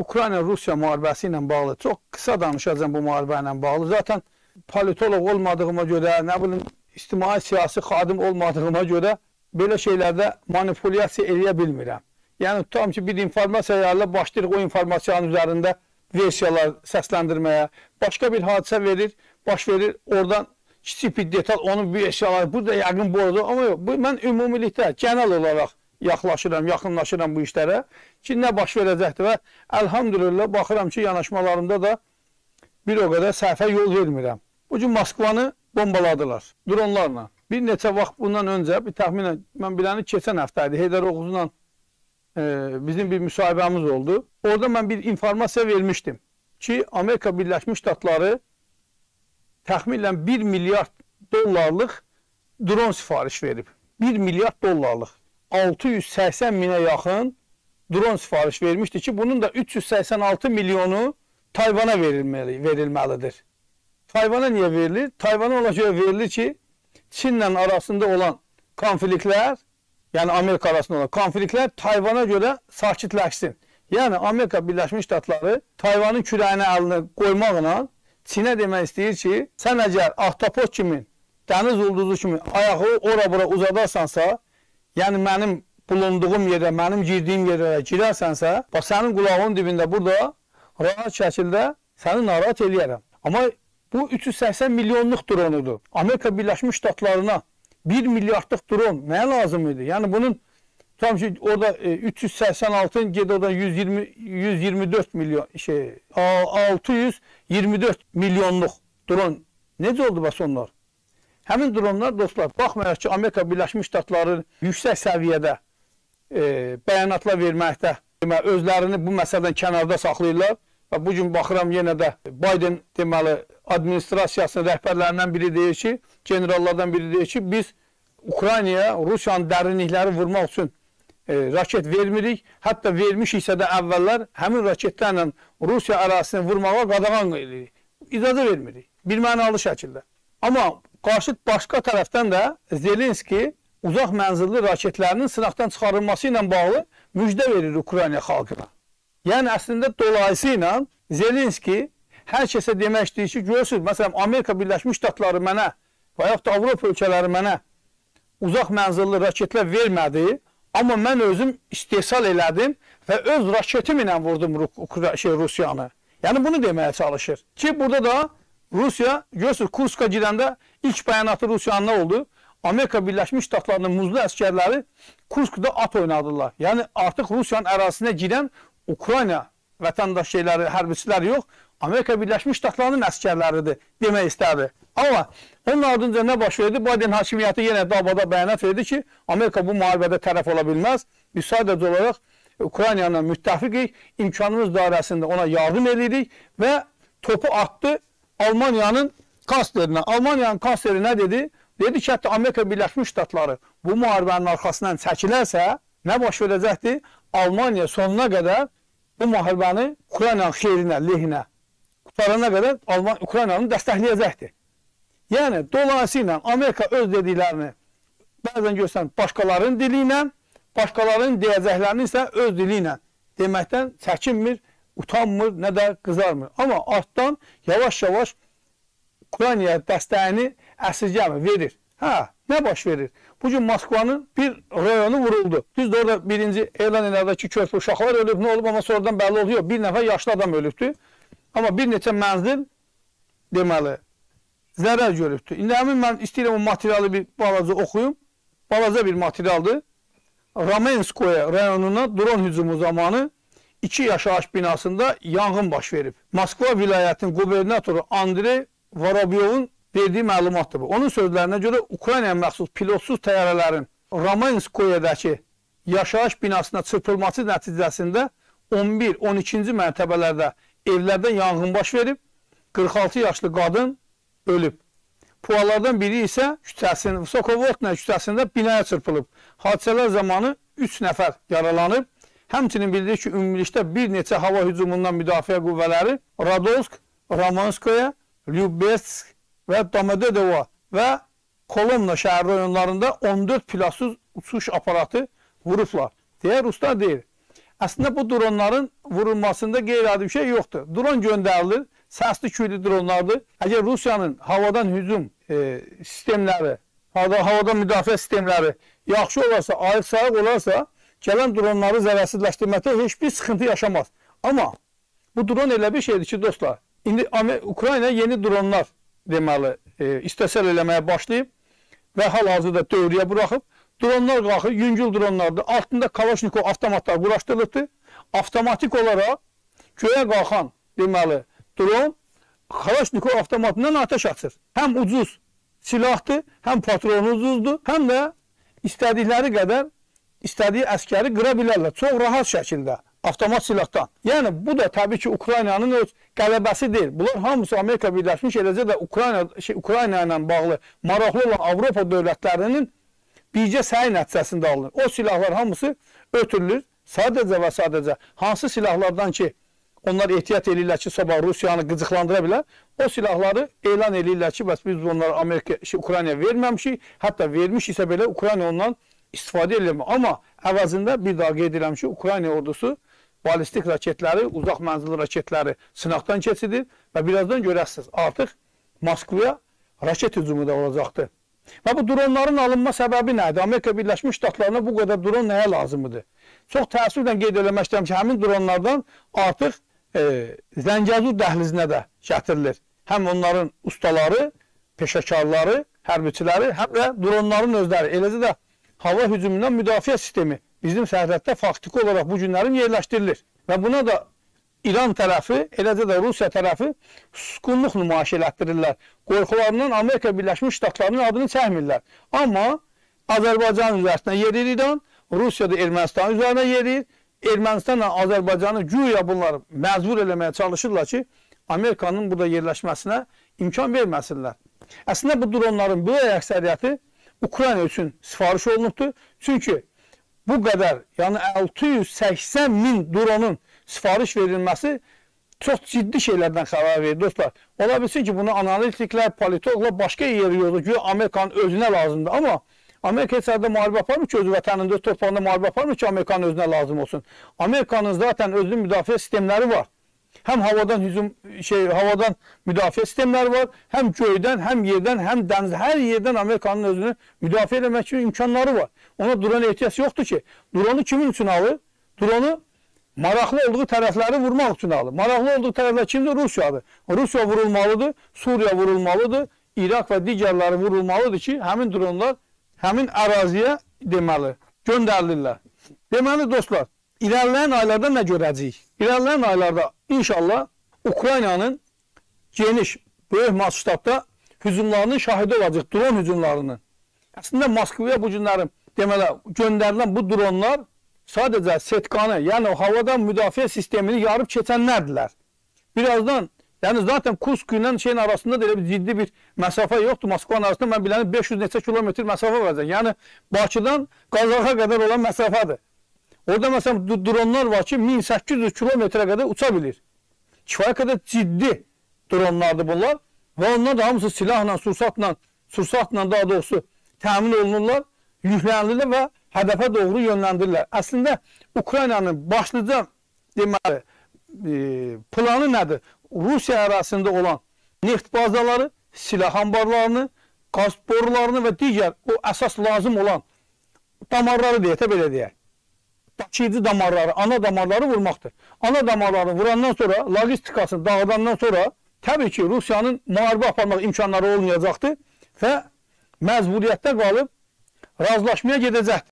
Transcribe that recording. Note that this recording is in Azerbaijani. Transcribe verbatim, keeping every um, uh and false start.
Ukrayna-Rusiya müharibəsi ilə bağlı çox qısa danışacağım bu müharibə ilə bağlı. Zaten politolog olmadığıma görə, nə bilim, ictimai siyasi xadim olmadığıma görə belə şeylərdə manipulyasiya eləyə bilmirəm. Yəni, tutam ki, bir informasiya yayılır, başlayırıq o informasiyanın üzərində versiyalar səsləndirməyə. Başqa bir hadisə verir, baş verir, oradan kiçik bir detal, onun versiyaları, burada yəqin bu olacaq. Amma yox, bu, mən ümumilikdə, genel olaraq yaxlaşıram, yaxınlaşıram bu işlərə ki, nə baş verəcəkdir və əlhamdülillah, baxıram ki, yanaşmalarımda da bir o qədər səhvə yol vermirəm. Bu gün Moskvanı bombaladılar, dronlarla. Bir neçə vaxt bundan öncə, bir təxminən, mən biləni keçən həftə idi, Heydər Oğuz'la e, bizim bir müsahibəmiz oldu. Orada mən bir informasiya vermişdim ki, Amerika Birləşmiş Ştatları təxminən bir milyard dollarlıq dron sifariş verib. bir milyard dollarlıq. altı yüz səksən minə yaxın dron sifariş vermişdi ki, bunun da üç yüz səksən altı milyonu Tayvana verilməli, verilməlidir. Tayvana niyə verilir? Tayvana ona görə verilir ki, Çinlə arasında olan konfliktlər, yəni Amerika arasında olan konfliktlər Tayvana görə sakitləşsin. Yəni Amerika Birləşmiş Ştatları Tayvanın kürəyini əlinə qoymaqla Çinə demək istəyir ki, sən əgər ahtapot kimi, dəniz ulduzu kimi ayağı ora-bura uzadarsansa, yəni mənim bulunduğum yerə, mənim girdiyim yerə girərsənsə, bax, sənin qulağın dibində burada rahat şəkildə səni narahat eləyərəm. Amma bu üç yüz səksən milyonluq dronudur. Amerika Birləşmiş Ştatlarına bir milyardlıq dron nəyə lazım idi? Yəni bunun tam ki, orada üç yüz səksən altı, ged orada yüz iyirmi, yüz iyirmi dörd milyon, şey, altı yüz iyirmi dörd milyonluq dron. Necə oldu bax onlar? Həmin dronlar, dostlar, baxmayaq ki, Amerika Birləşmiş Ştatları yüksək səviyyədə e, bəyanatlar verməkdə, özlərini bu məsələdən kənarda saxlayırlar və bugün baxıram yenə də Biden deməli administrasiyasının rəhbərlərindən biri deyir ki, generallardan biri deyir ki, biz Ukraynaya Rusiyanın dərinlikləri vurmaq üçün e, raket vermirik, hətta vermiş isə də əvvəllər həmin raketlərlə Rusiya ərazisini vurmağa qadağan edirik, icazə vermirik, bir mənalı şəkildə. Amma qarşı başqa tərəfdən də Zelenski uzaq mənzilli raketlərinin sınaqdan çıxarılması ilə bağlı müjdə verir Ukrayna xalqına. Yəni, əslində dolayısıyla Zelenski hər kəsə demək istəyir ki, görürsünüz, məsələn, Amerika Birləşmiş Ştatları mənə və yaxud da Avropa ölkələri mənə uzaq mənzilli raketlər vermədi, amma mən özüm istehsal elədim və öz raketim ilə vurdum şey, Rusiyanı. Yəni, bunu deməyə çalışır. Ki, burada da Rusiya, görürsünüz, Kurska girəndə ilk bəyanatı Rusiyanın nə oldu? Amerika Birləşmiş Ştatlarının muzlu əskərləri Kurskda at oynadılar. Yəni, artıq Rusiyanın ərazisinə girən Ukrayna vətəndaş şeyləri, hərbiçilər yox, Amerika Birləşmiş Ştatlarının əskərləridir demək istədi. Amma onun ardınca nə baş verdi? Biden hakimiyyəti yenə dabada bəyanat verdi ki, Amerika bu müharibədə tərəf ola bilməz. Biz sadəcə olaraq Ukrayna ilə müttəfiqik, imkanımız dairəsində ona yardım edirik və topu atdı Almaniyanın kanslerinə. Almaniyanın kansleri nə dedi? Dedi ki, hətta Amerika Birləşmiş Ştatları bu müharibənin arxasından çəkilərsə, nə baş verəcəkdir? Almaniya sonuna qədər bu müharibəni Ukraynanın xeyrinə, lehinə qutarana qədər Ukraynanı dəstəkləyəcəkdir. Yəni, dolayısıyla Amerika öz dediklərini bəzən görsən başqalarının dili ilə, başqalarının deyəcəklərini isə öz dili ilə deməkdən çəkinmir, utanmır, nə də qızarmır. Amma altdan yavaş-yavaş Ukraynaya dəstəyini əsirgəmir, verir. Hə, nə baş verir? Bugün Moskvanın bir rayonu vuruldu. Düz də orada birinci elan elədəki körpü uşaqlar ölüb, nə olub, amma sonradan bəlli oluyor. Bir nəfər yaşlı adam ölübdür. Amma bir neçə mənzil deməli zərər görübdür. İndi həmin mən istəyirəm o materialı bir balaca oxuyum. Balaca bir materialdır. Ramenskoye rayonuna dron hücumu zamanı iki yaşayış binasında yanğın baş verib. Moskva vilayətinin qubernatoru Andrey Vorobyovun verdiyi məlumatdır bu. Onun sözlərinə görə Ukraynaya məxsus pilotsuz təyyarələrin Ramenskoyedəki yaşayış binasına çırpılması nəticəsində on bir on ikinci mərtəbələrdə evlərdə yanğın baş verib, qırx altı yaşlı qadın ölüb. Pualardan biri isə küçəsində, Sokovodna küçəsində binaya çırpılıb. Hadisələr zamanı üç nəfər yaralanıb. Həmçinin bildirir ki, ümumilikdə bir neçə hava hücumundan müdafiə qüvvələri Radolsk, Ramanskoye, Lyubetsk və Domodedovo və Kolomna şəhər rayonlarında on dörd pilotsuz uçuş aparatı vurublar. Deyə Ruslar deyir. Əslində bu dronların vurulmasında qeyri-adi bir şey yoxdur. Dron göndərilir, səsli küylü dronlardır. Əgər Rusiyanın havadan hücum e, sistemləri, havadan müdafiə sistemləri yaxşı olarsa, ayıq-sayıq olarsa, gələn dronları zərərsizləşdirməkdə heç bir sıxıntı yaşamaz. Amma bu dron elə bir şeydir ki, dostlar, indi Ukrayna yeni dronlar deməli, e, istehsal eləməyə başlayıb və hal-hazırda dövrəyə buraxıb. Dronlar qalxır, yüngül dronlardır. Altında Kalashnikov avtomatlar quraşdırılıbdır. Avtomatik olaraq göyə qalxan deməli, dron Kalashnikov avtomatından ateş açır. Həm ucuz silahdır, həm patronu ucuzdur, həm də istədikləri qədər istədiyi əskəri qıra bilərlər. Çox rahat şəkildə avtomat silahdan. Yəni bu da təbii ki, Ukraynanın öz qələbəsi deyil. Bunlar hamısı Amerika Birləşmiş, eləcə də Ukrayna, şey, Ukrayna ilə bağlı maraqlı olan Avropa dövlətlərinin bircə səy nəticəsində alınır. O silahlar hamısı ötürülür. Sadəcə və sadəcə hansı silahlardan ki, onlar ehtiyat edirlər ki, sabah Rusiyanı qıcıqlandıra bilər, o silahları elan edirlər ki, bəs biz onları Amerika, şey, Ukraynaya verməmişik, hətta vermiş isə belə Ukrayna ondan istifadə edilmir. Amma əvəzində bir daha qeyd edirəm ki, Ukrayna ordusu balistik raketləri, uzaq mənzilli raketləri sınaqdan keçidir və birazdan görəsiniz, artıq Moskvaya raket hücumu da olacaqdır. Və bu dronların alınma səbəbi nədir? Amerika Birləşmiş Ştatlarına bu qədər dron nəyə lazımdır? Çox təəssüflə qeyd eləmək istəyirəm ki, həmin dronlardan artıq e, Zəngəzur dəhlizinə də gətirilir. Həm onların ustaları, peşəkarları, hərbiçiləri, həm də dronların özləri. Eləcə də hava hücumundan müdafiə sistemi bizim sərhəddə faktiki olaraq bu günlərin yerləşdirilir. Və buna da İran tərəfi, eləcə də Rusiya tərəfi susqunluq nümayiş elətdirirlər. Qorxularından Amerika Birləşmiş Ştatlarının adını çəkmirlər. Amma Azərbaycan üzərindən yerir İran, Rusiya da Ermənistan üzərinə yerir. Ermənistanla Azərbaycanı güya bunları məcbur eləməyə çalışırlar ki, Amerikanın burada yerləşməsinə imkan verməsinlər. Əslində bu dronların böyük əksəriyyəti Ukrayna üçün sifariş olunubdur. Çünki bu qədər, yəni altı yüz səksən min dronun sifariş verilməsi çox ciddi şeylərdən xəbər verir, dostlar. Ola bilsin ki, bunu analitiklər, politologlar başqa yeri yolda ki, Amerikanın özünə lazımdır. Amma Amerika heç sərdə müharibə aparmır ki, öz vətənində, öz torpağında müharibə aparmır ki, Amerikanın özünə lazım olsun. Amerikanın zaten özünün müdafiə sistemləri var. Həm havadan hücum, şey, havadan müdafiə sistemləri var, həm göydən, həm yerdən, həm dənizdə, hər yerdən Amerikanın özünü müdafiə etmək üçün imkanları var. Ona drona ehtiyac yoxdur ki, dronu kimin üçün alır? Dronu maraqlı olduğu tərəfləri vurmaq üçün alır. Maraqlı olduğu tərəflər kimdir? Rusiyadır. Rusiya vurulmalıdır, Suriya vurulmalıdır, İraq və digərləri vurulmalıdır ki, həmin dronlar həmin əraziyə deməli, göndərilirlər. Deməli, dostlar, İlərləyən aylarda nə görəcəyik? İlərləyən aylarda inşallah Ukraynanın geniş, böyük masştabda hücumlarının şahidi olacaq, dron hücumlarının. Əslində Moskvaya bu günlərin deməli, göndərilən bu dronlar sadəcə setkanı, yəni havadan müdafiə sistemini yarıb keçənlərdirlər. Birazdan, yəni zaten Kursk ilə şeyin arasında da elə bir ciddi bir məsafə yoxdur. Moskvanın arasında mən biləni beş yüz neçə kilometr məsafə olacaq. Yəni Bakıdan Qazaxa qədər olan məsafədir. Orada məsələn dronlar var ki, min səkkiz yüz kilometrə qədər uça bilir. Kifayət qədər ciddi dronlardır bunlar və onlar da hamısı silahla, sursatla, sursatla daha doğrusu təmin olunurlar, yüklənilirlər və hədəfə doğru yönləndirirlər. Əslində Ukraynanın başlıca deməli e, planı nədir? Rusiya ərazisində olan neft bazaları, silah ambarlarını, qaz borularını və digər o əsas lazım olan damarları deyək, belə deyək. Daşıyıcı damarları, ana damarları vurmaqdır. Ana damarları vurandan sonra, logistikasını dağıdandan sonra təbii ki, Rusiyanın müharibə aparmaq imkanları olmayacaqdır və məcburiyyətdə qalıb razılaşmaya gedəcəkdir.